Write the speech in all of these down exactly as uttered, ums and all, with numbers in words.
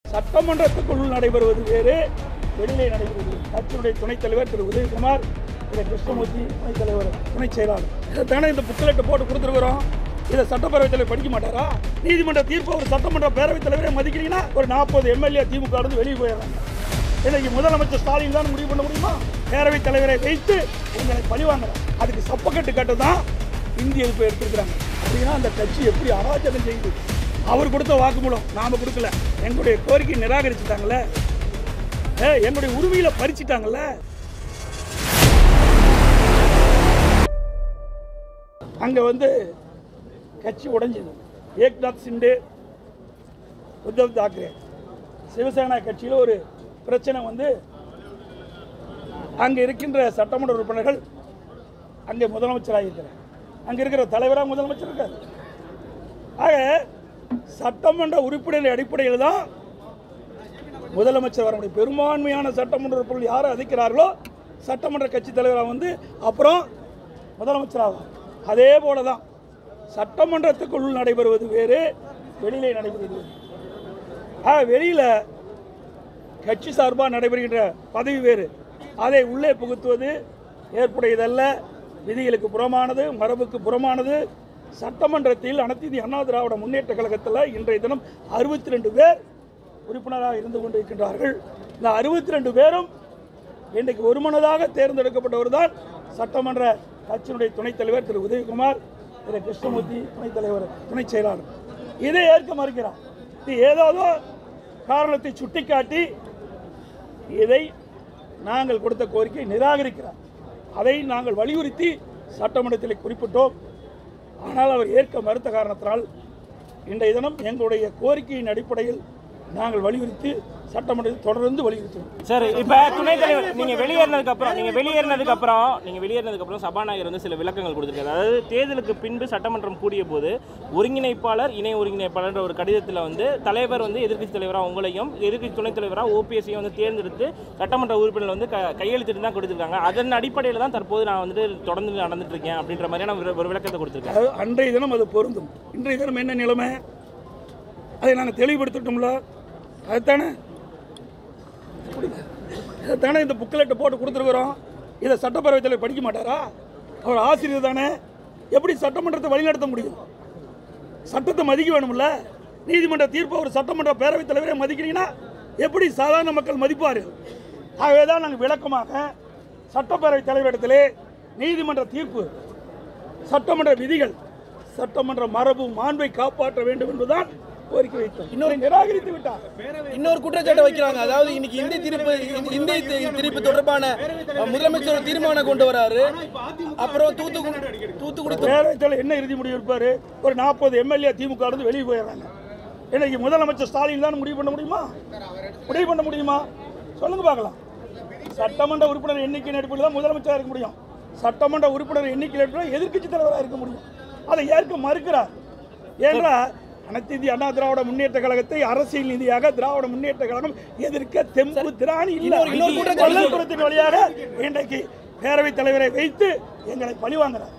சட்டமன்றத்துக்குள் நடைபெறுவது வேறு, வெளியிலே நடைபெறுவது. கட்சியினுடைய துணைத் தலைவர் திரு உதயகுமார், திரு கிருஷ்ணமூர்த்தி துணைத் தலைவர், துணைச் செயலாளர், இதைத்தானே இந்த புக்லெட்டை போட்டு கொடுத்துருக்குறோம். இதை சட்டப்பேரவைத் தலைவர் படிக்க மாட்டாரா? நீதிமன்ற தீர்ப்பு ஒரு சட்டமன்ற பேரவைத் தலைவரே மதிக்கிறீங்கன்னா ஒரு நாற்பது எம்எல்ஏ திமுக இருந்து வெளியே போயிடறாங்க. இன்னைக்கு முதலமைச்சர் ஸ்டாலின் தான் முடிவு பண்ண முடியுமா? பேரவைத் தலைவரை வைத்து எங்களை பழிவாங்குறாங்க. அதுக்கு சப்பக்கட்டு கட்டு தான் இந்திய எதிர்ப்பு எடுத்துருக்குறாங்க. அப்படின்னா அந்த கட்சி எப்படி அராஜகம் செய்யுது? அவர் கொடுத்த வாக்குமூலம் நாம கொடுக்கல, எங்களுடைய கோரிக்கை நிராகரிச்சுட்டாங்கல்ல, எங்களுடைய உரிமையில பறிச்சுட்டாங்கல்ல. அங்க வந்து கட்சி உடைஞ்சது. ஏக்நாத் சிண்டே, உத்தவ் தாக்கரே, சிவசேனா கட்சியில் ஒரு பிரச்சனை வந்து அங்கே இருக்கின்ற சட்டமன்ற உறுப்பினர்கள் அங்கே முதலமைச்சராக இருக்கிறார், அங்கே இருக்கிற தலைவராக முதலமைச்சர் இருக்கார். ஆக சட்டமன்ற உறுப்பினர் அடிப்படையில் தான் முதலமைச்சர் வர முடியும். பெரும்பான்மையான சட்டமன்ற உறுப்பினர்கள் யாரை அதிக்கிறார்களோ சட்டமன்ற கட்சி தலைவராக வந்து அப்புறம் முதலமைச்சராகும். அதே போல தான் சட்டமன்றத்துக்குள் நடைபெறுவது வேறு, வெளியிலே நடைபெறுவது வேறு. ஆக வெளியில் கட்சி சார்பாக நடைபெறுகின்ற பதவி வேறு, அதை உள்ளே புகுத்துவது ஏற்புடையதல்ல, விதிகளுக்கு புறமானது, மரபுக்கு புறமானது. சட்டமன்றத்தில் அனைத்து இந்திய அண்ணா திராவிட முன்னேற்ற கழகத்தில் இன்றைய தினம் அறுபத்தி ரெண்டு பேர் உறுப்பினராக இருந்து கொண்டிருக்கின்றார்கள். இந்த அறுபத்தி ரெண்டு பேரும் இன்றைக்கு ஒருமனதாக தேர்ந்தெடுக்கப்பட்டவர் தான் சட்டமன்ற கட்சியினுடைய துணைத் தலைவர் திரு உதயகுமார், திரு கிருஷ்ணமூர்த்தி துணைத் தலைவர், துணைச் செயலாளர். இதை ஏற்க மறுக்கிறார். இது ஏதாவது காரணத்தை சுட்டிக்காட்டி இதை நாங்கள் கொடுத்த கோரிக்கை நிராகரிக்கிறார். அதை நாங்கள் வலியுறுத்தி சட்டமன்றத்தில் குறிப்பிட்டோம். ஆனால் அவர் ஏற்க மறுத்த காரணத்தினால் இன்றைய தினம் எங்களுடைய கோரிக்கையின் அடிப்படையில் நாங்கள் வலியுறுத்தி சட்டமன்றத்தில் தொடர்ந்து வலியுறுத்துவோம். சார், இப்போ துணைத் தலைவர் நீங்கள் வெளியேறினதுக்கு அப்புறம் நீங்கள் வெளியேறினதுக்கு அப்புறம் நீங்கள் வெளியேறினதுக்கு அப்புறம் சபாநாயகர் வந்து சில விளக்கங்கள் கொடுத்துருக்காரு. அதாவது தேர்தலுக்கு பின்பு சட்டமன்றம் கூடிய போது ஒருங்கிணைப்பாளர், இணை ஒருங்கிணைப்பாளர் ஒரு கடிதத்தில் வந்து தலைவர் வந்து எதிர்க்கட்சி தலைவராக உங்களையும் எதிர்க்கட்சி துணைத் தலைவராக ஓபிஎஸ்ஸையும் வந்து தேர்ந்தெடுத்து சட்டமன்ற உறுப்பினர் வந்து க கையெழுத்திட்டு தான் கொடுத்துருக்காங்க. அதன் அடிப்படையில் தான் தற்போது நான் வந்து தொடர்ந்து நடந்துட்டு இருக்கேன் அப்படின்ற மாதிரியான ஒரு விளக்கத்தை கொடுத்துருக்கேன். அன்றைய தினம் அது பொருந்தும். இன்றைய தினம் என்ன நிலைமை அதை நாங்கள் தெளிவுபடுத்திட்டோம்ல. அதுதானே தானே இந்த புக்லெட்டை போட்டு கொடுத்துருக்குறோம். இதை சட்டப்பேரவைத் தலைவர் படிக்க மாட்டாரா? அவர் ஆசிரியர் தானே, எப்படி சட்டமன்றத்தை வழிநடத்த முடியும்? சட்டத்தை மதிக்க வேணும்ல. நீதிமன்ற தீர்ப்பு ஒரு சட்டமன்ற பேரவைத் தலைவரை மதிக்கிறீங்கன்னா எப்படி சாதாரண மக்கள் மதிப்பார்? ஆகவே தான் நாங்கள் விளக்கமாக சட்டப்பேரவைத் தலைவரிடத்திலே நீதிமன்ற தீர்ப்பு, சட்டமன்ற விதிகள், சட்டமன்ற மரபு மாண்பை காப்பாற்ற வேண்டும் என்பதுதான் கோரிக்கை வைத்தோம். இன்னொரு நிராகரித்து விட்டார். இன்னொரு குற்றச்சாட்டை வைக்கிறாங்க. அதாவது இன்னைக்கு இந்திய தீர்ப்பு இந்திய தீர்ப்பு தொடர்பான முதலமைச்சர் தீர்மானம் கொண்டு வராரு. அப்புறம் தூத்துக்குடி தூத்துக்குடி பேரவைத்தில் என்ன இறுதி முடிவு இருப்பாரு? ஒரு நாற்பது எம்எல்ஏ திமுக இருந்து வெளியே போயிடுறாங்க. இன்னைக்கு முதலமைச்சர் ஸ்டாலின் தான் முடிவு பண்ண முடியுமா? முடிவு பண்ண முடியுமா? சொல்லுங்க பார்க்கலாம். சட்டமன்ற உறுப்பினர் எண்ணிக்கை அடிப்படையில் தான் முதலமைச்சராக இருக்க முடியும். சட்டமன்ற உறுப்பினர் எண்ணிக்கை அடிப்படையில் எதிர்க்கட்சி தலைவராக இருக்க முடியும். அதை ஏற்க மறுக்கிறார். ஏன்னா அனைத்து இந்திய அண்ணா திராவிட முன்னேற்ற கழகத்தை அரசியல் நீதியாக திராவிட முன்னேற்ற கழகம் எதிர்க்க தெம்பு திராணி இல்லை. கொல்லப்புறத்தின் வழியாக இன்றைக்கு பேரவைத் தலைவரை வைத்து எங்களை பழிவாங்குறார்.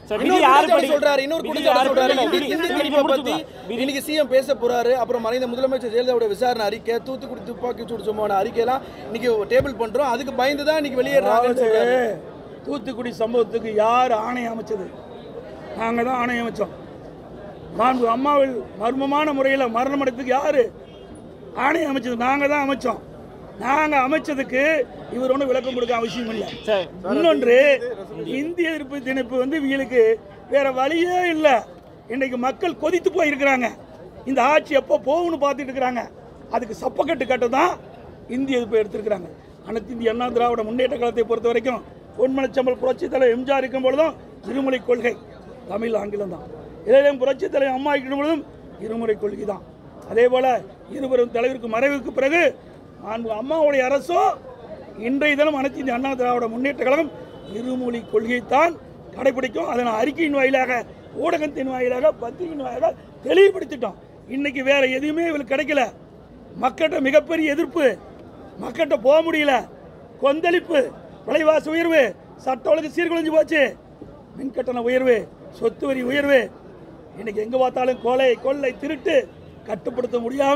இன்னைக்கு சிஎம் பேச போறாரு. அப்புறம் மறைந்த முதலமைச்சர் ஜெயலலிதாவுடைய விசாரணை அறிக்கை, தூத்துக்குடி துப்பாக்கி சூடு சம்பவமான அறிக்கையெல்லாம் இன்னைக்கு டேபிள் பண்றோம். அதுக்கு பயந்து தான் இன்னைக்கு வெளியேறாங்க. தூத்துக்குடி சம்பவத்துக்கு யார் ஆணையம் அமைச்சது? நாங்கள் தான் ஆணையம் அமைச்சோம். மாண்பு அம்மாவில் மர்மமான முறையில் மரணம் அடைந்ததுக்கு யாரு ஆணையம் அமைச்சது? நாங்கள் தான் அமைச்சோம். நாங்கள் அமைச்சதுக்கு இவர் ஒன்றும் விளக்கம் கொடுக்க அவசியம் இல்லை. இன்னொன்று, இந்திய எதிர்ப்பு திணிப்பு வந்து இவங்களுக்கு வேற வழியே இல்லை. இன்றைக்கு மக்கள் கொதித்து போயிருக்கிறாங்க. இந்த ஆட்சி எப்போ போகும்னு பார்த்துட்டு இருக்கிறாங்க. அதுக்கு சப்பக்கட்டு கட்டு தான் இந்திய எதிர்ப்பு எடுத்திருக்கிறாங்க. அனைத்து இந்திய அண்ணா திராவிட முன்னேற்ற கழகத்தை பொறுத்த வரைக்கும் பொன்மனச்சம்பல் புரட்சி தலைவர் எம்ஜிஆர் இருக்கும் பொழுதும் இருமொழி கொள்கை, தமிழ் ஆங்கிலம் தான். இளையம் புரட்சி தலைவர் அம்மா இருக்கும் பொழுதும் இருமுறை கொள்கை தான். அதே போல இருவரும் தலைவருக்கு மறைவுக்கு பிறகு அம்மாவுடைய அரசும் இன்றைய தினம் அனைத்து இந்திய அண்ணா திராவிட முன்னேற்ற கழகம் இருமொழி கொள்கையைத்தான் கடைபிடிக்கும். அதனால் அறிக்கையின் வாயிலாக, ஊடகத்தின் வாயிலாக, பத்திரிகையின் வாயிலாக தெளிவுபடுத்திட்டோம். இன்னைக்கு வேற எதுவுமே இவங்களுக்கு கிடைக்கல. மக்கள்கிட்ட மிகப்பெரிய எதிர்ப்பு, மக்கள்கிட்ட போக முடியல, கொந்தளிப்பு, விலைவாசி உயர்வு, சட்ட ஒழுங்கு சீர்குலைஞ்சு போச்சு, மின்கட்டண உயர்வு, சொத்து வரி உயர்வு, இன்னைக்கு எங்கே பார்த்தாலும் கொலை, கொள்ளை, திருட்டு கட்டுப்படுத்த முடியாமல்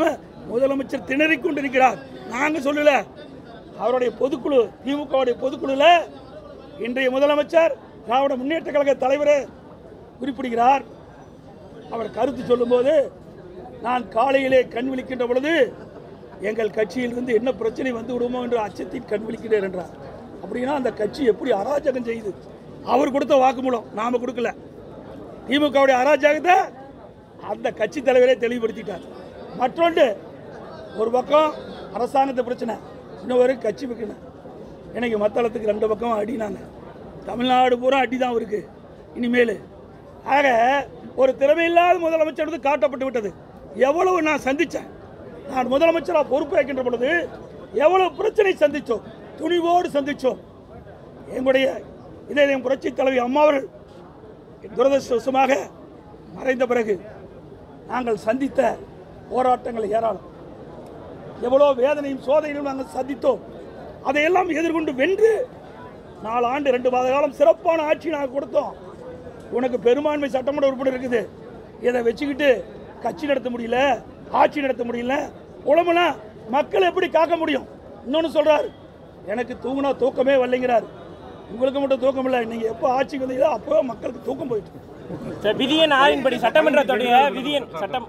முதலமைச்சர் திணறிக் கொண்டிருக்கிறார். நாங்க சொல்லல, அவருடைய பொதுக்குழு, திமுகவுடைய பொதுக்குழுல இன்றைய முதலமைச்சர் திராவிட முன்னேற்ற கழக தலைவர் குறிப்பிடுகிறார். அவர் கருத்து சொல்லும்போது, நான் காலையிலே கண் விழிக்கின்ற பொழுது எங்கள் கட்சியிலிருந்து என்ன பிரச்சனை வந்து விடுமோ என்று அச்சத்தில் கண் விழிக்கிறேன் என்றார். அப்படின்னா அந்த கட்சி எப்படி அராஜகம் செய்யுது? அவர் கொடுத்த வாக்குமூலம், நாம கொடுக்கல. திமுகவுடைய அராஜகத்தை அந்த கட்சி தலைவரே தெளிவுபடுத்திட்டார். மற்றொன்று, ஒரு பக்கம் அரசாங்கத்தை பிரச்சனை, இன்னொரு கட்சி பிரச்சனை. எனக்கு மத்தளத்துக்கு ரெண்டு பக்கம் அடினாங்க. தமிழ்நாடு பூரா அடி தான் இருக்கு இனிமேல். ஆக ஒரு திறமையில்லாத முதலமைச்சர் வந்து காட்டப்பட்டு விட்டது. எவ்வளவு நான் சந்தித்தேன், நான் முதலமைச்சராக பொறுப்பேற்கின்ற பொழுது எவ்வளவு பிரச்சனை சந்தித்தோம், துணிவோடு சந்தித்தோம். எங்களுடைய இதே புரட்சி தலைவி அம்மா அவர்கள் துரதிருஷ்டவசமாக மறைந்த பிறகு நாங்கள் சந்தித்த போராட்டங்கள் ஏராளம். எவ்வளோ வேதனையும் சோதனையும் நாங்கள் சந்தித்தோம். அதையெல்லாம் எதிர்கொண்டு வென்று நாலு ஆண்டு ரெண்டு மாத காலம் சிறப்பான ஆட்சி நாங்கள் கொடுத்தோம். உனக்கு பெரும்பான்மை சட்டமன்ற உறுப்பினர் இருக்குது, இதை வச்சுக்கிட்டு கட்சி நடத்த முடியல, ஆட்சி நடத்த முடியல, உடம்புனா மக்கள் எப்படி காக்க முடியும்? இன்னொன்று சொல்றாரு, எனக்கு தூங்கினா தூக்கமே வரலைங்கிறார். உங்களுக்கு மட்டும் தூக்கம் இல்லை, நீங்க எப்போ ஆட்சிக்கு வந்தீங்களோ அப்போ மக்களுக்கு தூக்கம் போயிட்டு. விதியன் ஆறின்படி சட்டமன்றத்துடைய விதியன் சட்டம்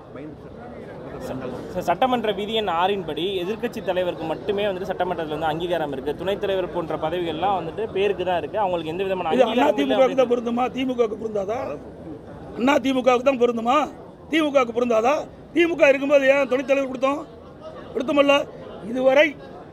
சட்டமன்ற விதியன் ஆறின்படி எதிர்க்கட்சி தலைவருக்கு மட்டுமே வந்துட்டு சட்டமன்றத்தில் வந்து அங்கீகாரம் இருக்கு. துணைத் தலைவர் போன்ற பதவிகள்லாம் வந்துட்டு பேருக்கு தான் இருக்கு, அவங்களுக்கு எந்த விதமான அங்கீகாரம் திமுகவுக்கு தான் பொருந்துமா? திமுகவுக்கு பொருந்தாதா? அண்ணா திமுகவுக்கு தான் பொருந்துமா? திமுகவுக்கு பொருந்தாதா? திமுக இருக்கும்போது ஏன் துணைத் தலைவர் கொடுத்தோம்? கொடுத்தோம்ல. இதுவரை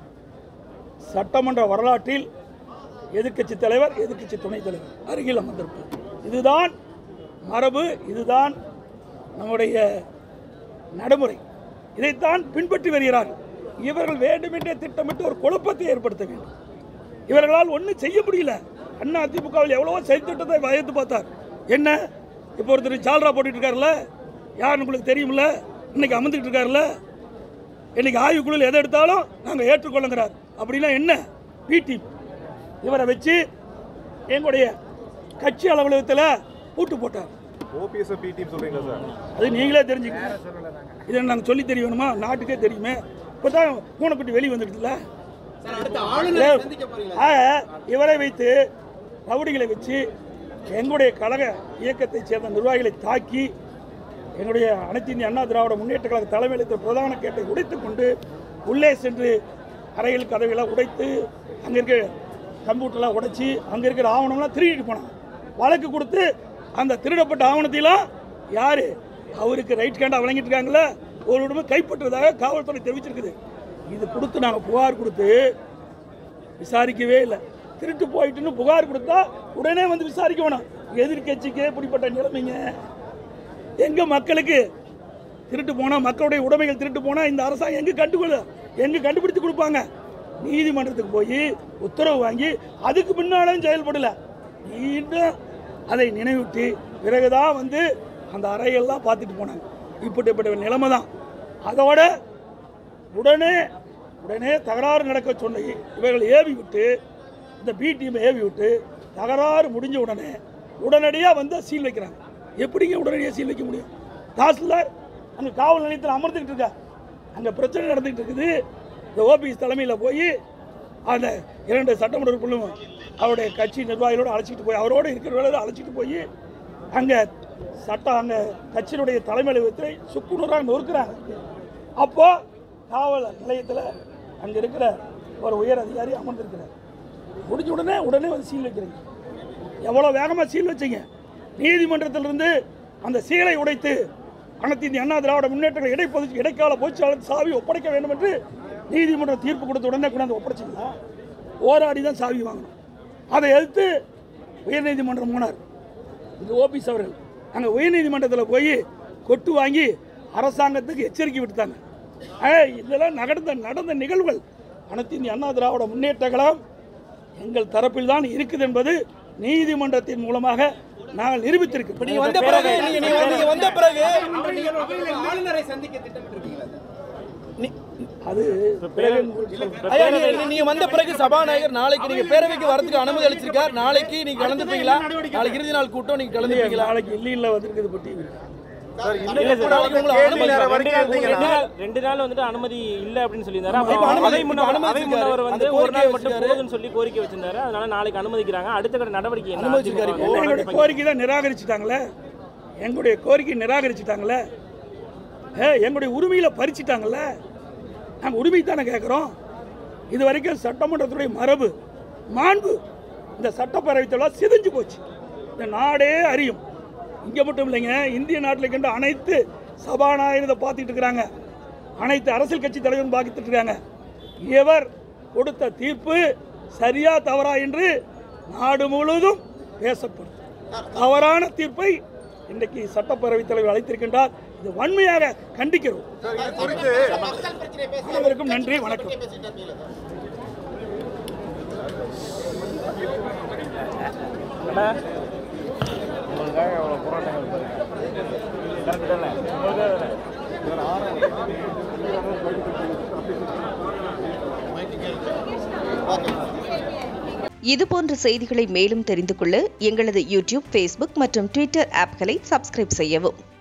சட்டமன்ற வரலாற்றில் எதிர்க்கட்சி தலைவர், எதிர்க்கட்சி துணைத் தலைவர் அருகில் அமர்ந்திருப்பார். இதுதான் மரபு, இதுதான் நம்முடைய நடைமுறை. இதைத்தான் பின்பற்றி வருகிறார்கள். இவர்கள் வேண்டுமென்றே திட்டமிட்டு ஒரு குழப்பத்தை ஏற்படுத்த வேண்டும். இவர்களால் ஒன்றும் செய்ய முடியல. அண்ணா திமுகவில் எவ்வளவோ செயல்திட்டத்தை வயது பார்த்தார். என்ன இப்போ ஒருத்தர் ஜால்ரா போட்டுட்டு இருக்காருல்ல, யாருன்னு உங்களுக்கு தெரியுமில்ல, இன்னைக்கு அமர்ந்துட்டு இருக்காருல்ல, இன்னைக்கு ஆய்வுக்குழுவில் எதை எடுத்தாலும் நாங்கள் ஏற்றுக்கொள்ளுங்கிறார். அப்படின்னா என்ன? பிடி இவரை வச்சு எங்களுடைய கட்சி அலுவலகத்தில் பூட்டு போட்டார். ஓபிஎஸ் பிடி சொல்றீங்களா சார்? அது நீங்களே தெரிஞ்சுக்கங்க. இதை நாங்கள் சொல்லி தெரியணுமா? நாட்டுக்கே தெரியுமே. இப்போ தான் பூனைக்குட்டி வெளியே வந்துடுதுல்ல. இவரை வைத்து ரவுடிகளை வச்சு எங்களுடைய கழக இயக்கத்தைச் சேர்ந்த நிர்வாகிகளை தாக்கி எங்களுடைய அனைத்து இந்திய அண்ணா திராவிட முன்னேற்ற கழக தலைமையில் பிரதான கேட்டை உடைத்துக் கொண்டு உள்ளே சென்று அறையில் கதவுகளை உடைத்து அங்கே இருக்க கம்ப்யூட்டர்லாம் உடைச்சி அங்கே இருக்கிற ஆவணம்லாம் திருடிட்டு போனாங்க. வழக்கு கொடுத்து அந்த திருடப்பட்ட ஆவணத்தையெல்லாம் யார் அவருக்கு ரைட் ஹேண்டாக வழங்கிட்டு இருக்காங்களே ஒரு உடம்பு கைப்பற்றுவதாக காவல்துறை தெரிவிச்சிருக்குது. இது கொடுத்து நாங்கள் புகார் கொடுத்து விசாரிக்கவே இல்லை. திருட்டு போயிட்டுன்னு புகார் கொடுத்தா உடனே வந்து விசாரிக்க வேணாம். எதிர்கட்சிக்கே இப்படிப்பட்ட நிலைமைங்க. எங்க மக்களுக்கு திருட்டு போனால், மக்களுடைய உடைமைகள் திருட்டு போனால் இந்த அரசாங்கம் எங்கே கண்டுகொள்ள எங்கே கண்டுபிடித்து கொடுப்பாங்க? நீதிமன்றத்துக்கு போய் உத்தரவு வாங்கி அதுக்கு முன்னாலும் செயல்படல. மீண்டும் அதை நினைவிட்டு பிறகுதான் வந்து அந்த அறையெல்லாம் பார்த்துட்டு போனாங்க. இப்படிப்பட்ட நிலைமை தான். அதோட உடனே உடனே தகராறு நடக்க சொன்ன இவர்கள் ஏவி விட்டு, இந்த பி டீமை ஏவி விட்டு தகராறு முடிஞ்ச உடனே உடனடியாக வந்து சீல் வைக்கிறாங்க. எப்படிங்க உடனடியாக சீல் வைக்க முடியும்? தாசில்தார் அங்கே காவல் நிலையத்தில் அமர்ந்துக்கிட்டு இருக்கா, அங்கே பிரச்சனை நடந்துக்கிட்டு இருக்குது. இந்த ஓபிஎஸ் தலைமையில் போய் அந்த இரண்டு சட்டமன்ற உறுப்பினரும் அவருடைய கட்சி நிர்வாகிகளோடு அழைச்சிட்டு போய் அவரோடு இருக்கிறவர்களோடு அழைச்சிட்டு போய் அங்கே சட்டம் அங்கே கட்சியினுடைய தலைமை அலுவலகத்தை சுக்குநூறாக நொறுக்கிறாங்க. அப்போ காவல் நிலையத்தில் அங்கே இருக்கிற ஒரு உயர் அதிகாரி அமர்ந்திருக்கிறார். முடிஞ்ச உடனே உடனே வந்து சீல் வைக்கிறீங்க. எவ்வளோ வேகமாக சீல் வச்சிங்க? நீதிமன்றத்திலிருந்து அந்த சீலை உடைத்து அனைத்து இந்திய அண்ணா திராவிட முன்னேற்ற இடைப்பொது இடைக்கால பொதுச்செயலாளர் சாவி ஒப்படைக்க வேண்டும் என்று நீதிமன்றம் தீர்ப்பு கொடுத்த உடனே கொண்டாந்து ஒப்படைச்சிங்களா? போராடி தான் சாவி வாங்கணும். அதை எதிர்த்து உயர்நீதிமன்றம் போனார் இந்த ஓபிஎஸ் அவர்கள். அங்கே உயர்நீதிமன்றத்தில் போய் கொட்டு வாங்கி அரசாங்கத்துக்கு எச்சரிக்கை விட்டுத்தாங்க. இதெல்லாம் நடந்த நடந்த நிகழ்வுகள். அனைத்து இந்திய அண்ணா திராவிட முன்னேற்ற கழகம் எங்கள் தரப்பில் தான் இருக்குது என்பது நீதிமன்றத்தின் மூலமாக நாங்கள் நிரூபித்திருக்கிறோம். நீங்க வந்த பிறகு நீங்க வந்த பிறகு ஆளுநரை சந்திக்க திட்டமிட்டிருக்கீங்களா? அது நீங்க வந்த பிறகு சபாநாயகர் நாளைக்கு நீங்க பேரவைக்கு வரதுக்கு அனுமதி அளிச்சிருக்கார். நாளைக்கு நீங்க கலந்துப்பீங்களா? நாளைக்கு இறுதி நாள் கூட்டம் நீங்க கலந்துப்பீங்களா? நாளைக்கு இல்ல இல்ல வந்திருக்குது பட்டி சார் இல்ல இன்னைக்கு சார், கூட வந்து உங்களை கேள்வி அனுமதி- நேரம் ரெண்டு வரைக்கும் நாள் ரெண்டு இருந்தீங்கன்னா நாள் ரெண்டு நாள் வந்துட்டு அனுமதி இல்ல அப்படின்னு சொல்லியிருந்தாரு. இப்ப அப்புறம் அனுமதி- அவை இப்ப முன்னவர் அனுமதி அவை முன்னவர் வந்து அந்த ஒரு கோரிக்கையை நாள் மட்டும் வச்சிருக்காரு. போதுன்னு சொல்லி கோரிக்கை வச்சிருந்தாரு. அதனால நாளைக்கு அனுமதிக்கிறாங்க. அடுத்த கட்ட நடவடிக்கை என்ன? அனுமதிச்சிருக்காரு இப்போ. அதிமுக எங்களுடைய கோரிக்கை தான் நிராகரிச்சுட்டாங்களே, எங்களுடைய கோரிக்கை நிராகரிச்சுட்டாங்களே, ஏ எங்களுடைய உரிமையில பறிச்சுட்டாங்கல்ல. நாங்கள் உரிமை தானே கேட்குறோம். இது வரைக்கும் சட்டமன்றத்துடைய மரபு மாண்பு இந்த சட்டப்பேரவை தொழிலாக சிதைஞ்சு போச்சு. இந்த நாடே அறியும். இங்கே மட்டும் இல்லைங்க, இந்திய நாட்டில் இருக்கின்ற அனைத்து சபாநாயகரை பார்த்துட்டு இருக்கிறாங்க, அனைத்து அரசியல் கட்சி தலைவரும் பார்த்துட்டு இருக்காங்க. இவர் கொடுத்த தீர்ப்பு சரியா தவறா என்று நாடு முழுவதும் பேசப்படும். தவறான தீர்ப்பை இன்றைக்கு சட்டப்பேரவைத் தலைவர் அழைத்திருக்கின்றார். இது வன்மையாக கண்டிக்கிறோம். சார் இது குறித்து அனைவருக்கும் நன்றி, வணக்கம். அண்ணா, உங்களுக்காக எவ்வளோ போராட்டங்கள் கரெக்டு தானே? உங்களுக்காக தானே? இதுபோன்ற செய்திகளை மேலும் தெரிந்து கொள்ள எங்களது யூடியூப், ஃபேஸ்புக் மற்றும் ட்விட்டர் ஆப்களை சப்ஸ்கிரைப் செய்யவும்.